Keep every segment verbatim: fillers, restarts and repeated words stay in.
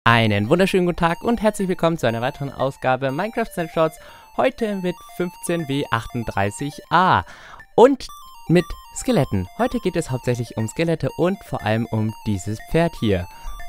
Einen wunderschönen guten Tag und herzlich willkommen zu einer weiteren Ausgabe Minecraft Snapshots. Heute mit fünfzehn W achtunddreißig A und mit Skeletten. Heute geht es hauptsächlich um Skelette und vor allem um dieses Pferd hier.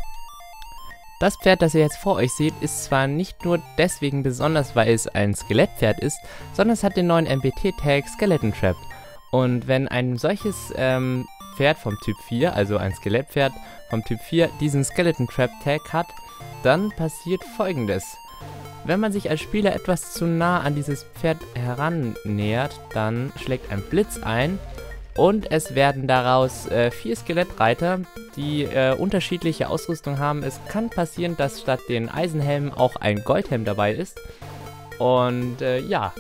Das Pferd, das ihr jetzt vor euch seht, ist zwar nicht nur deswegen besonders, weil es ein Skelettpferd ist, sondern es hat den neuen M B T-Tag Skeleton Trap. Und wenn ein solches ähm, Pferd vom Typ vier, also ein Skelettpferd vom Typ vier, diesen Skeleton Trap Tag hat, dann passiert Folgendes. Wenn man sich als Spieler etwas zu nah an dieses Pferd herannähert, dann schlägt ein Blitz ein und es werden daraus äh, vier Skelettreiter, die äh, unterschiedliche Ausrüstung haben. Es kann passieren, dass statt den Eisenhelmen auch ein Goldhelm dabei ist. Und äh, ja...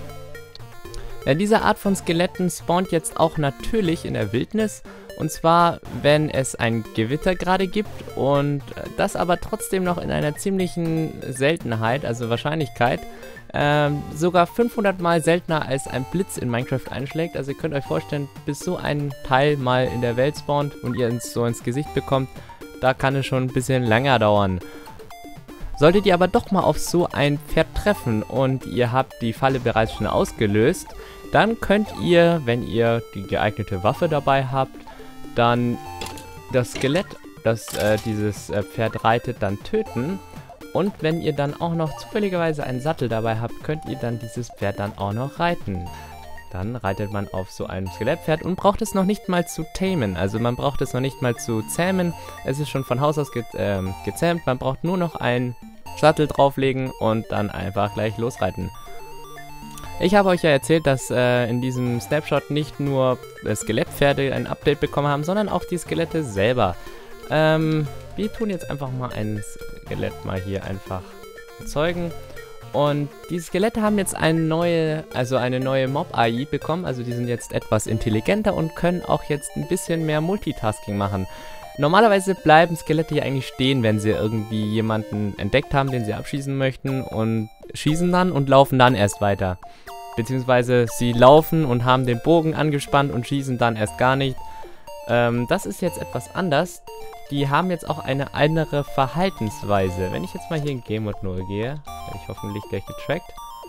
Ja, diese Art von Skeletten spawnt jetzt auch natürlich in der Wildnis, und zwar, wenn es ein Gewitter gerade gibt und das aber trotzdem noch in einer ziemlichen Seltenheit, also Wahrscheinlichkeit, ähm, sogar fünfhundert Mal seltener als ein Blitz in Minecraft einschlägt. Also ihr könnt euch vorstellen, bis so ein Teil mal in der Welt spawnt und ihr es so ins Gesicht bekommt, da kann es schon ein bisschen länger dauern. Solltet ihr aber doch mal auf so ein Pferd treffen und ihr habt die Falle bereits schon ausgelöst, dann könnt ihr, wenn ihr die geeignete Waffe dabei habt, dann das Skelett, das äh, dieses äh, Pferd reitet, dann töten. Und wenn ihr dann auch noch zufälligerweise einen Sattel dabei habt, könnt ihr dann dieses Pferd dann auch noch reiten. Dann reitet man auf so einem Skelettpferd und braucht es noch nicht mal zu tamen. Also man braucht es noch nicht mal zu zähmen. Es ist schon von Haus aus ge äh, gezähmt. Man braucht nur noch einen Sattel drauflegen und dann einfach gleich losreiten. Ich habe euch ja erzählt, dass äh, in diesem Snapshot nicht nur äh, Skelettpferde ein Update bekommen haben, sondern auch die Skelette selber. Ähm, wir tun jetzt einfach mal ein Skelett mal hier einfach erzeugen. Und die Skelette haben jetzt eine neue, also eine neue Mob-A I bekommen. Also die sind jetzt etwas intelligenter und können auch jetzt ein bisschen mehr Multitasking machen. Normalerweise bleiben Skelette hier eigentlich stehen, wenn sie irgendwie jemanden entdeckt haben, den sie abschießen möchten, und schießen dann und laufen dann erst weiter. Beziehungsweise sie laufen und haben den Bogen angespannt und schießen dann erst gar nicht. Ähm, das ist jetzt etwas anders. Die haben jetzt auch eine andere Verhaltensweise. Wenn ich jetzt mal hier in Game Mode null gehe, werde ich hoffentlich gleich getrackt.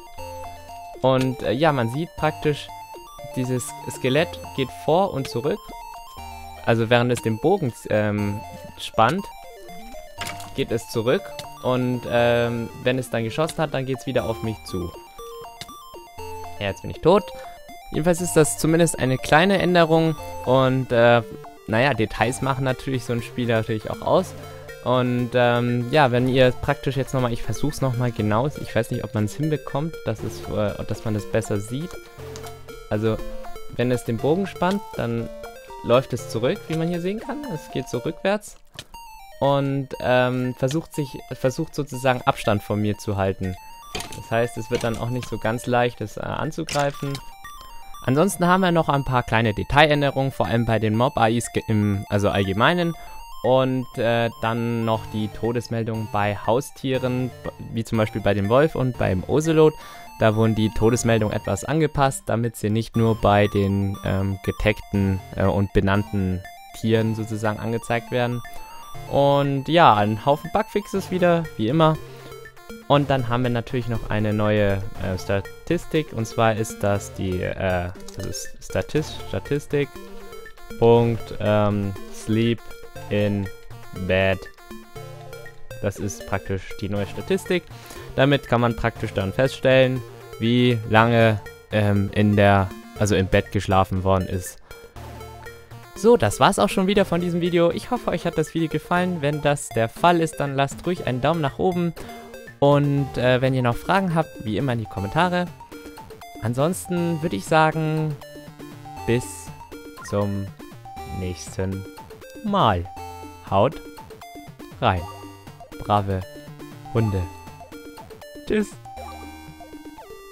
Und äh, ja, man sieht praktisch, dieses Skelett geht vor und zurück. Also während es den Bogen ähm, spannt, geht es zurück. Und ähm, wenn es dann geschossen hat, dann geht es wieder auf mich zu. Ja, jetzt bin ich tot. Jedenfalls ist das zumindest eine kleine Änderung. Und äh, naja, Details machen natürlich so ein Spiel natürlich auch aus. Und ähm, ja, wenn ihr praktisch jetzt nochmal, ich versuche es nochmal genau, ich weiß nicht, ob man es hinbekommt, dass, es, äh, dass man das besser sieht. Also, wenn es den Bogen spannt, dann läuft es zurück, wie man hier sehen kann. Es geht so rückwärts und ähm, versucht sich, versucht sozusagen Abstand von mir zu halten. Das heißt, es wird dann auch nicht so ganz leicht, es äh, anzugreifen. Ansonsten haben wir noch ein paar kleine Detailänderungen, vor allem bei den Mob-A Is im also allgemeinen. Und äh, dann noch die Todesmeldungen bei Haustieren, wie zum Beispiel bei dem Wolf und beim Ocelot. Da wurden die Todesmeldungen etwas angepasst, damit sie nicht nur bei den ähm, getagten äh, und benannten Tieren sozusagen angezeigt werden. Und ja, ein Haufen Bugfixes wieder, wie immer. Und dann haben wir natürlich noch eine neue äh, Statistik, und zwar ist das die äh, das ist Statist Statistik. Punkt, ähm, Sleep in Bed. Das ist praktisch die neue Statistik. Damit kann man praktisch dann feststellen, wie lange ähm, in der, also im Bett geschlafen worden ist. So, das war's auch schon wieder von diesem Video. Ich hoffe, euch hat das Video gefallen. Wenn das der Fall ist, dann lasst ruhig einen Daumen nach oben. Und äh, wenn ihr noch Fragen habt, wie immer in die Kommentare. Ansonsten würde ich sagen, bis zum nächsten Mal. Haut rein. Brave Hunde. Tschüss.